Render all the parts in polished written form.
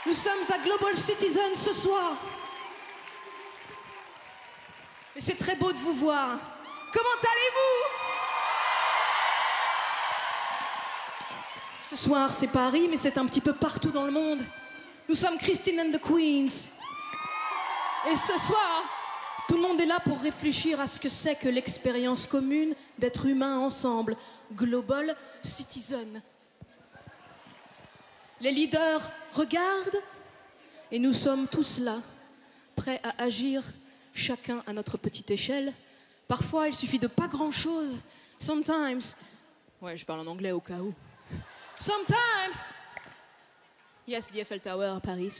Nous sommes à Global Citizen ce soir. Et c'est très beau de vous voir. Comment allez-vous? Ce soir, c'est Paris, mais c'est un petit peu partout dans le monde. Nous sommes Christine and the Queens. Et ce soir, tout le monde est là pour réfléchir à ce que c'est que l'expérience commune d'être humains ensemble. Global Citizen. Les leaders regardent et nous sommes tous là, prêts à agir, chacun à notre petite échelle. Parfois, il suffit de pas grand-chose. Sometimes... Ouais, je parle en anglais au cas où. Sometimes... Yes, the Eiffel Tower à Paris.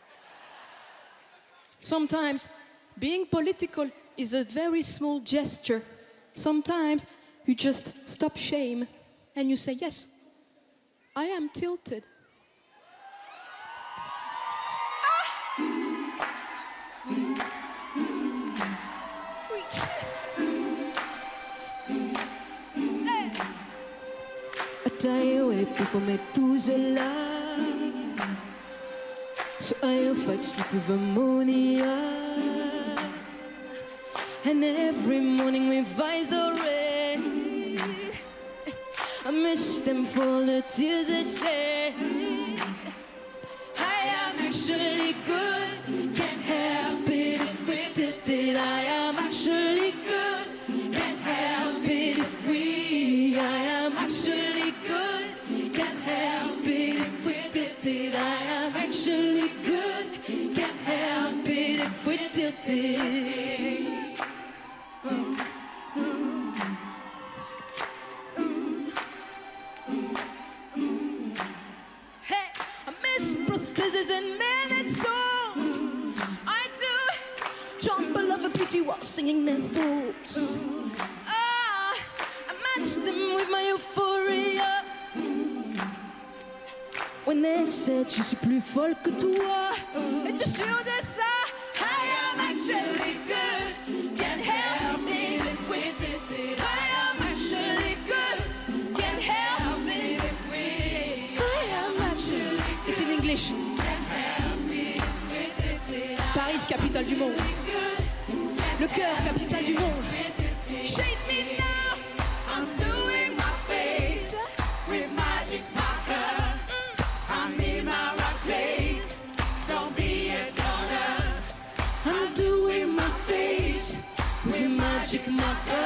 Sometimes, being political is a very small gesture. Sometimes, you just stop shame and you say, yes, I am tilted. Tayo e po metuzela So ayaw fights sleep with ammonia And every morning we rise already I miss them for the tears they shed I am actually good Can't help it if we did it I am actually good Can't help it if we I am actually good Can't help it if we did it I am actually good Can't help it if we did it Hey, I miss prostheses and minute songs I do jump all over beauty while singing their thoughts I match them with my euphoria When they said je suis plus folle que toi Et-tu sûr de ça? I am actually good Can't help it if we did it I am actually good Can't help it if we I am actually good It's in English Can't help it if we did it Paris, capitale du monde Le cœur, capitale du monde Shake me now I'm doing my face With magic marker I'm in my right place Don't be a donor I'm doing my face With magic marker